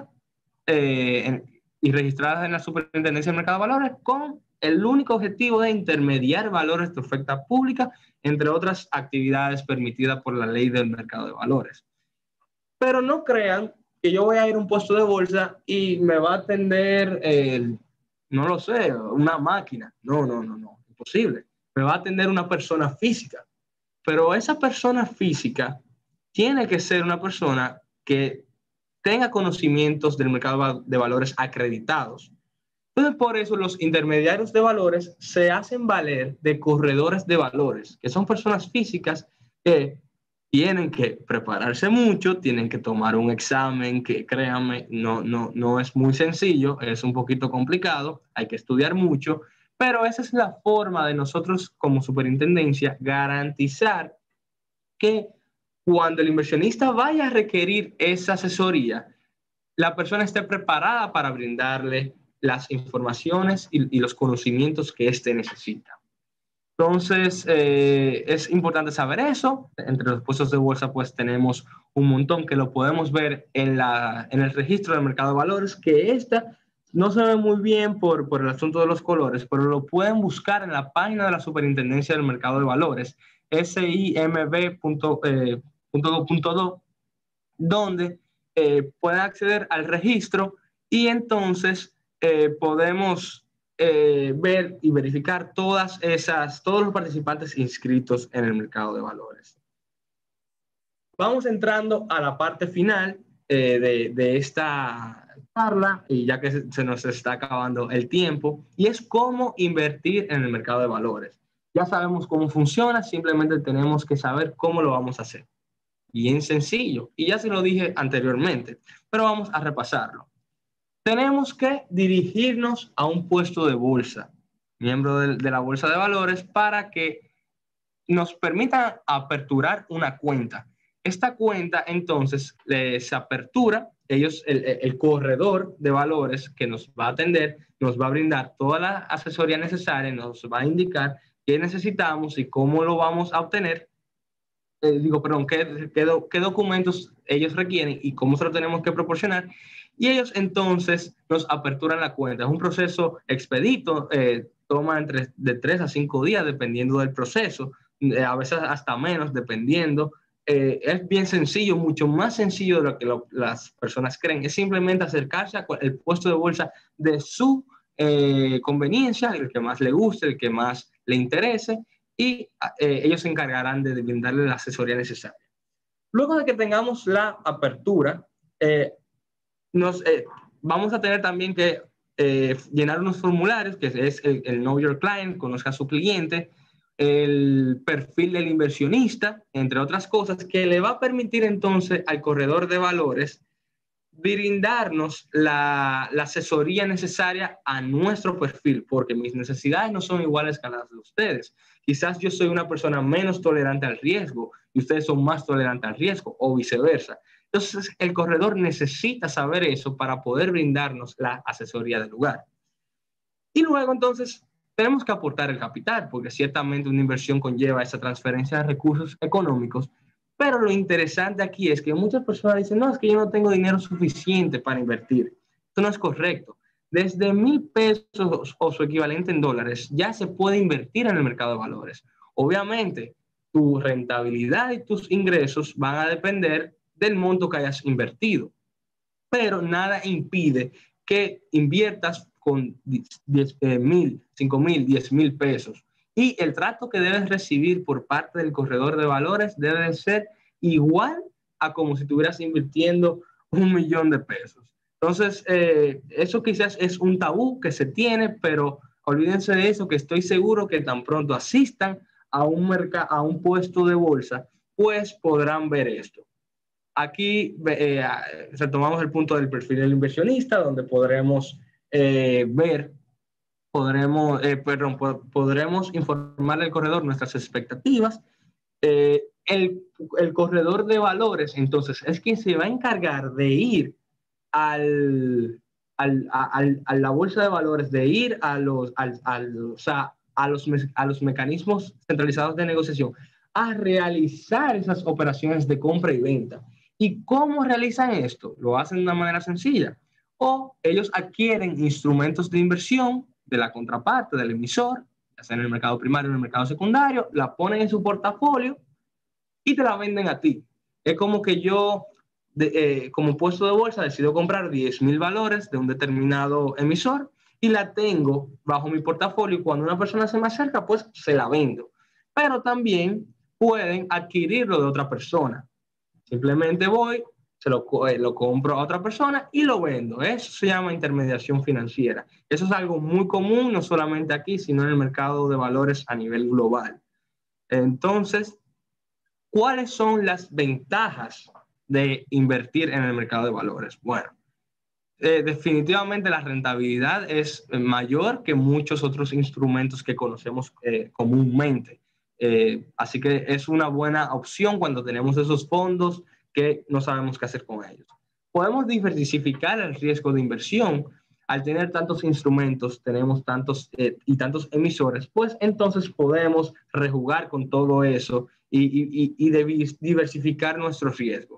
eh, en, y registradas en la Superintendencia del Mercado de Valores con el único objetivo de intermediar valores de oferta pública, entre otras actividades permitidas por la ley del mercado de valores. Pero no crean que yo voy a ir a un puesto de bolsa y me va a atender, eh, no lo sé, una máquina. No, no, no, no, imposible. Me va a atender una persona física. Pero esa persona física tiene que ser una persona que tenga conocimientos del mercado de valores acreditados. Entonces, por eso los intermediarios de valores se hacen valer de corredores de valores, que son personas físicas que tienen que prepararse mucho, tienen que tomar un examen que, créanme, no, no, no es muy sencillo, es un poquito complicado, hay que estudiar mucho, pero esa es la forma de nosotros como superintendencia garantizar que cuando el inversionista vaya a requerir esa asesoría, la persona esté preparada para brindarle las informaciones y, y los conocimientos que éste necesita. Entonces, eh, es importante saber eso. Entre los puestos de bolsa, pues tenemos un montón que lo podemos ver en, la, en el registro del mercado de valores, que esta no se ve muy bien por, por el asunto de los colores, pero lo pueden buscar en la página de la Superintendencia del Mercado de Valores, simb punto gov punto do, donde eh, pueden acceder al registro y entonces eh, podemos eh, ver y verificar todas esas, todos los participantes inscritos en el mercado de valores. Vamos entrando a la parte final eh, de, de esta charla, y ya que se, se nos está acabando el tiempo, y es cómo invertir en el mercado de valores. Ya sabemos cómo funciona, simplemente tenemos que saber cómo lo vamos a hacer. Bien sencillo, y ya se lo dije anteriormente, pero vamos a repasarlo. Tenemos que dirigirnos a un puesto de bolsa, miembro de, de la bolsa de valores, para que nos permita aperturar una cuenta. Esta cuenta, entonces, se apertura, ellos, el, el corredor de valores que nos va a atender, nos va a brindar toda la asesoría necesaria, nos va a indicar qué necesitamos y cómo lo vamos a obtener. Eh, digo, perdón, qué, qué, qué documentos ellos requieren y cómo se lo tenemos que proporcionar. Y ellos entonces nos aperturan la cuenta. Es un proceso expedito, eh, toma entre de tres a cinco días dependiendo del proceso, eh, a veces hasta menos dependiendo. Eh, es bien sencillo, mucho más sencillo de lo que lo, las personas creen. Es simplemente acercarse al puesto de bolsa de su eh, conveniencia, el que más le guste, el que más le interese, y eh, ellos se encargarán de brindarle la asesoría necesaria. Luego de que tengamos la apertura, eh, nos, eh, vamos a tener también que eh, llenar unos formularios, que es el, el Know Your Client, conozca a su cliente, el perfil del inversionista, entre otras cosas, que le va a permitir entonces al corredor de valores brindarnos la, la asesoría necesaria a nuestro perfil, porque mis necesidades no son iguales que las de ustedes. Quizás yo soy una persona menos tolerante al riesgo y ustedes son más tolerantes al riesgo, o viceversa. Entonces, el corredor necesita saber eso para poder brindarnos la asesoría del lugar. Y luego, entonces, tenemos que aportar el capital, porque ciertamente una inversión conlleva esa transferencia de recursos económicos. Pero lo interesante aquí es que muchas personas dicen, no, es que yo no tengo dinero suficiente para invertir. Esto no es correcto. Desde mil pesos o su equivalente en dólares ya se puede invertir en el mercado de valores. Obviamente, tu rentabilidad y tus ingresos van a depender del monto que hayas invertido. Pero nada impide que inviertas con diez mil, cinco mil, diez mil pesos. Y el trato que debes recibir por parte del corredor de valores debe ser igual a como si estuvieras invirtiendo un millón de pesos. Entonces, eh, eso quizás es un tabú que se tiene, pero olvídense de eso, que estoy seguro que tan pronto asistan a un, mercado, a un puesto de bolsa, pues podrán ver esto. Aquí eh, retomamos el punto del perfil del inversionista, donde podremos eh, ver Podremos, eh, perdón, podremos informarle al corredor nuestras expectativas. Eh, el, el corredor de valores, entonces, es quien se va a encargar de ir al, al, al, a la bolsa de valores, de ir a los, al, al, o sea, a, los, a los mecanismos centralizados de negociación, a realizar esas operaciones de compra y venta. ¿Y cómo realizan esto? Lo hacen de una manera sencilla. O ellos adquieren instrumentos de inversión de la contraparte, del emisor, ya sea en el mercado primario o en el mercado secundario, la ponen en su portafolio y te la venden a ti. Es como que yo, de, eh, como puesto de bolsa, decido comprar diez mil valores de un determinado emisor y la tengo bajo mi portafolio, y cuando una persona se me acerca, pues se la vendo. Pero también pueden adquirirlo de otra persona. Simplemente voy, se lo, eh, lo compro a otra persona y lo vendo. Eso se llama intermediación financiera. Eso es algo muy común, no solamente aquí, sino en el mercado de valores a nivel global. Entonces, ¿Cuáles son las ventajas de invertir en el mercado de valores? Bueno, eh, definitivamente la rentabilidad es mayor que muchos otros instrumentos que conocemos eh, comúnmente. Eh, así que es una buena opción cuando tenemos esos fondos que no sabemos qué hacer con ellos. Podemos diversificar el riesgo de inversión. Al tener tantos instrumentos, tenemos tantos eh, y tantos emisores, pues entonces podemos rejugar con todo eso y, y, y diversificar nuestro riesgo.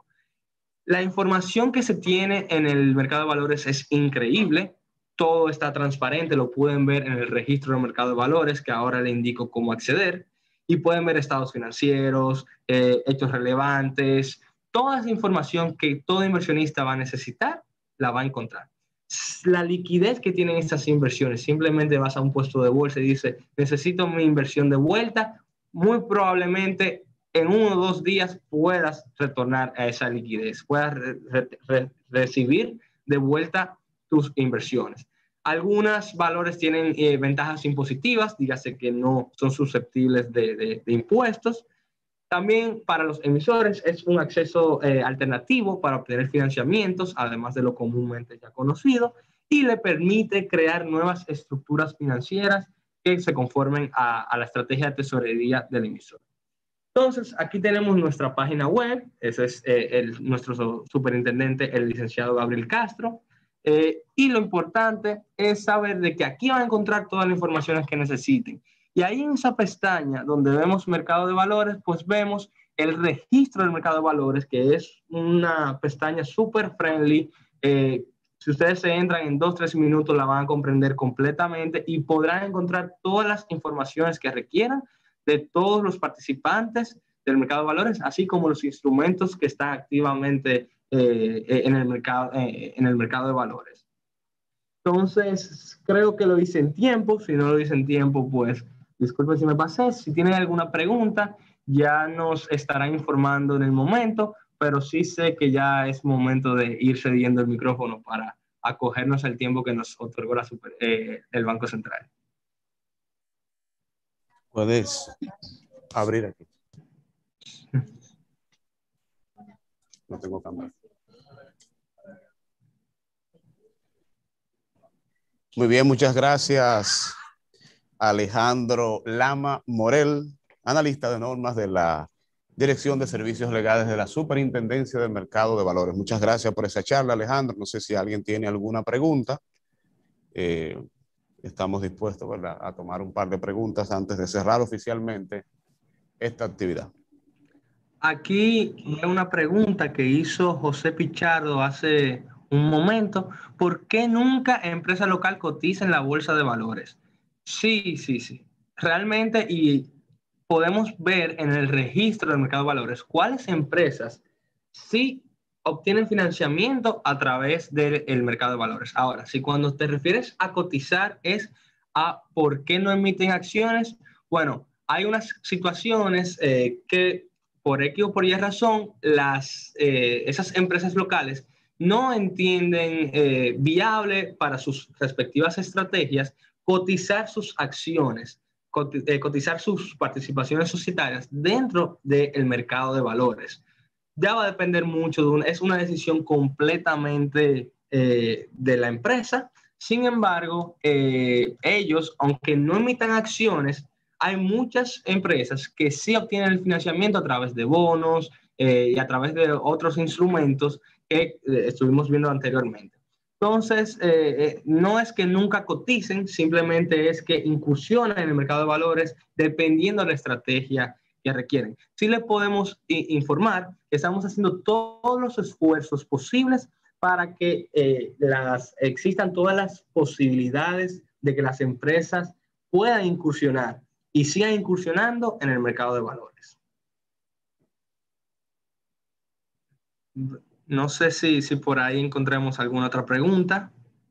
La información que se tiene en el mercado de valores es increíble. Todo está transparente, lo pueden ver en el registro del mercado de valores, que ahora le indico cómo acceder, y pueden ver estados financieros, eh, hechos relevantes, toda esa información que todo inversionista va a necesitar, la va a encontrar. La liquidez que tienen estas inversiones, simplemente vas a un puesto de bolsa y dices, necesito mi inversión de vuelta, muy probablemente en uno o dos días puedas retornar a esa liquidez, puedas re, re, re, recibir de vuelta tus inversiones. Algunos valores tienen eh, ventajas impositivas, dígase que no son susceptibles de, de, de impuestos. También para los emisores es un acceso eh, alternativo para obtener financiamientos, además de lo comúnmente ya conocido, y le permite crear nuevas estructuras financieras que se conformen a, a la estrategia de tesorería del emisor. Entonces, aquí tenemos nuestra página web, ese es eh, el, nuestro superintendente, el licenciado Gabriel Castro, eh, y lo importante es saber de que aquí van a encontrar todas las informaciones que necesiten. Y ahí en esa pestaña donde vemos mercado de valores, pues vemos el registro del mercado de valores, que es una pestaña súper friendly. Eh, si ustedes se entran en dos, tres minutos, la van a comprender completamente y podrán encontrar todas las informaciones que requieran de todos los participantes del mercado de valores, así como los instrumentos que están activamente eh, en, el mercado, eh, en el mercado de valores. Entonces, creo que lo hice en tiempo. Si no lo hice en tiempo, pues disculpen si me pasé. Si tienen alguna pregunta, ya nos estarán informando en el momento, pero sí sé que ya es momento de ir cediendo el micrófono para acogernos al tiempo que nos otorgó la super, eh, el Banco Central. Puedes abrir aquí. No tengo cámara. Muy bien, muchas gracias, Alejandro Lama Morel, analista de normas de la Dirección de Servicios Legales de la Superintendencia del Mercado de Valores. Muchas gracias por esa charla, Alejandro. No sé si alguien tiene alguna pregunta. Eh, estamos dispuestos, ¿verdad?, a tomar un par de preguntas antes de cerrar oficialmente esta actividad. Aquí hay una pregunta que hizo José Pichardo hace un momento. ¿Por qué nunca empresa local cotiza en la bolsa de valores? Sí, sí, sí. Realmente, y podemos ver en el registro del mercado de valores cuáles empresas sí obtienen financiamiento a través del mercado de valores. Ahora, si cuando te refieres a cotizar es a por qué no emiten acciones, bueno, hay unas situaciones eh, que por X o por Y razón, las, eh, esas empresas locales no entienden eh, viable para sus respectivas estrategias cotizar sus acciones, cotizar sus participaciones societarias dentro del mercado de valores. Ya va a depender mucho de una, es una decisión completamente eh, de la empresa. Sin embargo, eh, ellos, aunque no emitan acciones, hay muchas empresas que sí obtienen el financiamiento a través de bonos eh, y a través de otros instrumentos que eh, estuvimos viendo anteriormente. Entonces, eh, eh, no es que nunca coticen, simplemente es que incursionan en el mercado de valores dependiendo de la estrategia que requieren. Sí les podemos informar que estamos haciendo todos los esfuerzos posibles para que eh, las, existan todas las posibilidades de que las empresas puedan incursionar y sigan incursionando en el mercado de valores. No sé si, si por ahí encontremos alguna otra pregunta.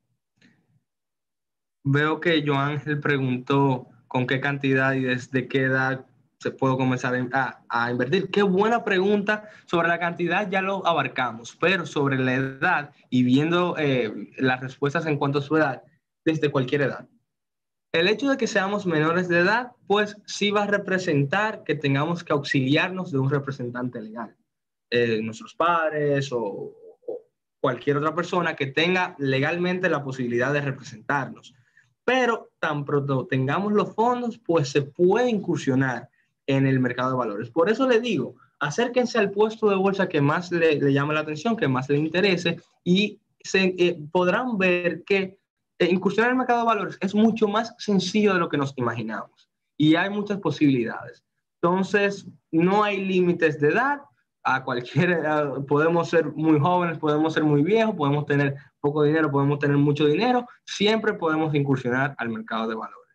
Veo que Joángel preguntó con qué cantidad y desde qué edad se puede comenzar a, a invertir. Qué buena pregunta. Sobre la cantidad ya lo abarcamos, pero sobre la edad y viendo eh, las respuestas en cuanto a su edad, desde cualquier edad. El hecho de que seamos menores de edad, pues sí va a representar que tengamos que auxiliarnos de un representante legal. Eh, nuestros padres o, o cualquier otra persona que tenga legalmente la posibilidad de representarnos. Pero tan pronto tengamos los fondos, pues se puede incursionar en el mercado de valores. Por eso le digo, acérquense al puesto de bolsa que más le, le llame la atención, que más le interese, y se, eh, podrán ver que eh, incursionar en el mercado de valores es mucho más sencillo de lo que nos imaginamos y hay muchas posibilidades. Entonces, no hay límites de edad. A cualquier, a, podemos ser muy jóvenes, podemos ser muy viejos, podemos tener poco dinero, podemos tener mucho dinero, siempre podemos incursionar al mercado de valores.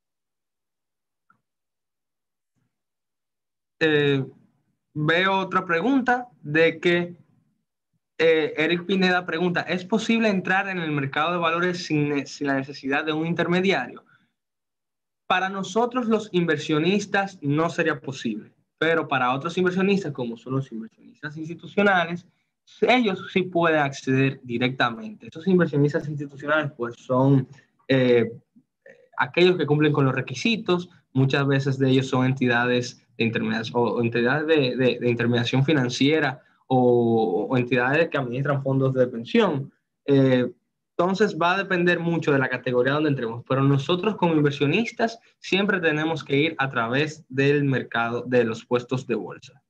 Eh, veo otra pregunta de que eh, Eric Pineda pregunta, ¿es posible entrar en el mercado de valores sin, sin la necesidad de un intermediario? Para nosotros los inversionistas no sería posible, pero para otros inversionistas, como son los inversionistas institucionales, ellos sí pueden acceder directamente. Estos inversionistas institucionales pues son eh, aquellos que cumplen con los requisitos, muchas veces de ellos son entidades de intermediación, o entidades de, de, de intermediación financiera o, o entidades que administran fondos de pensión. Eh, entonces va a depender mucho de la categoría donde entremos, pero nosotros como inversionistas siempre tenemos que ir a través del mercado de los puestos de bolsa.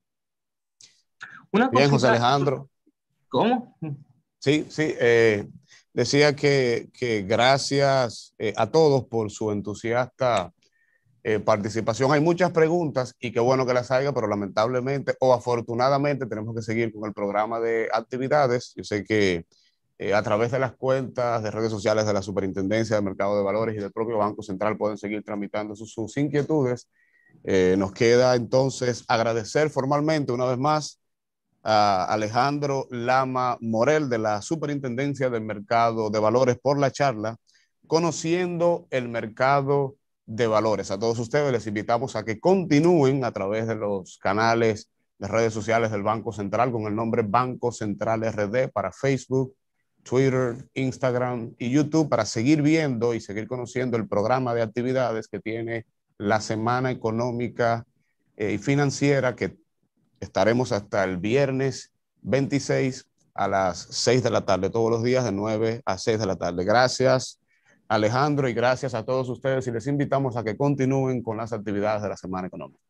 Una Bien, José cosita, Alejandro. ¿cómo? Sí, sí. Eh, decía que, que gracias eh, a todos por su entusiasta eh, participación. Hay muchas preguntas y qué bueno que las haya, pero lamentablemente o afortunadamente tenemos que seguir con el programa de actividades. Yo sé que eh, a través de las cuentas de redes sociales de la Superintendencia de Mercado de Valores y del propio Banco Central pueden seguir tramitando sus, sus inquietudes. Eh, nos queda entonces agradecer formalmente una vez más a Alejandro Lama Morel de la Superintendencia del Mercado de Valores por la charla, conociendo el mercado de valores. A todos ustedes les invitamos a que continúen a través de los canales de redes sociales del Banco Central con el nombre Banco Central R D para Facebook, Twitter, Instagram y YouTube para seguir viendo y seguir conociendo el programa de actividades que tiene la Semana Económica eh, y Financiera, que estaremos hasta el viernes veintiséis a las seis de la tarde, todos los días de nueve a seis de la tarde. Gracias, Alejandro, y gracias a todos ustedes y les invitamos a que continúen con las actividades de la Semana Económica.